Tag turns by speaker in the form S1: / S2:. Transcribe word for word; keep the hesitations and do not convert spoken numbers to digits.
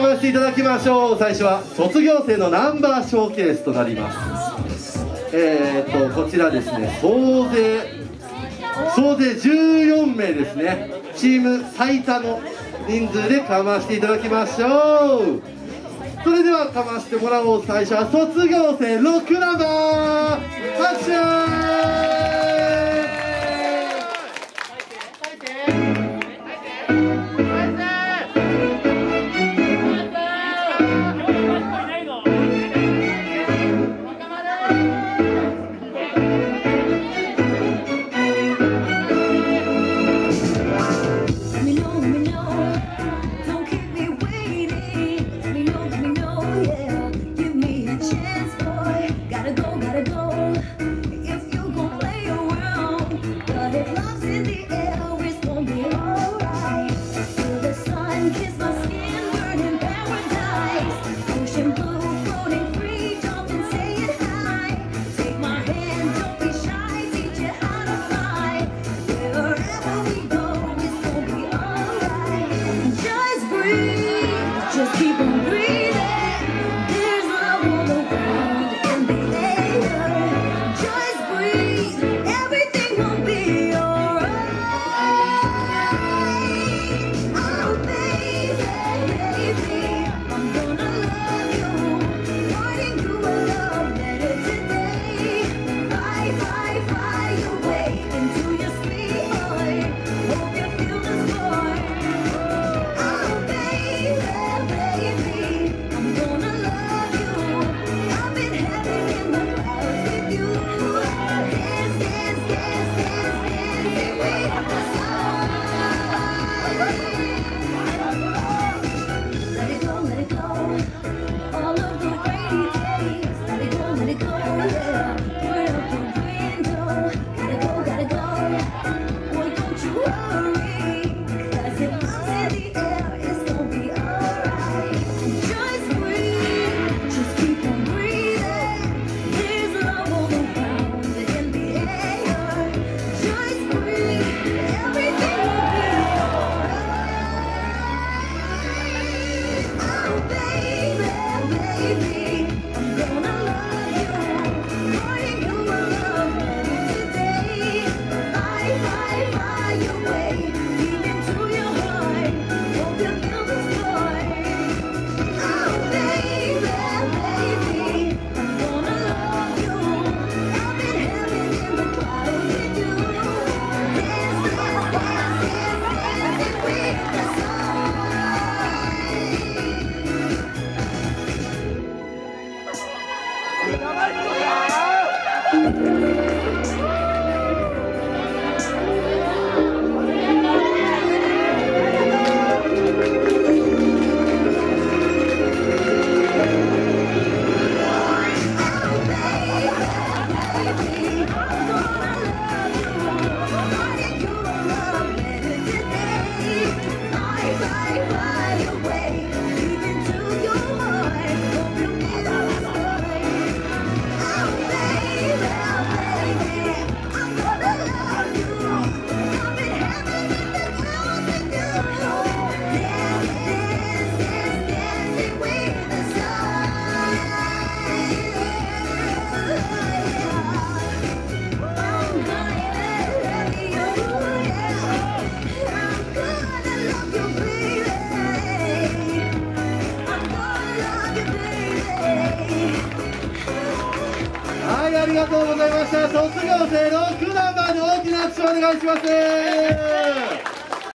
S1: かましていただきましょう。最初は卒業生のナンバーショーケースとなります。えー、っとこちらですね、総勢総勢じゅうよんめいですね。チーム最多の人数でかましていただきましょう。それではかましてもらおう。最初は卒業生ろくナンバーアクション。ありがとうございました。卒業生ろくナンバーで大きな拍手をお願いします。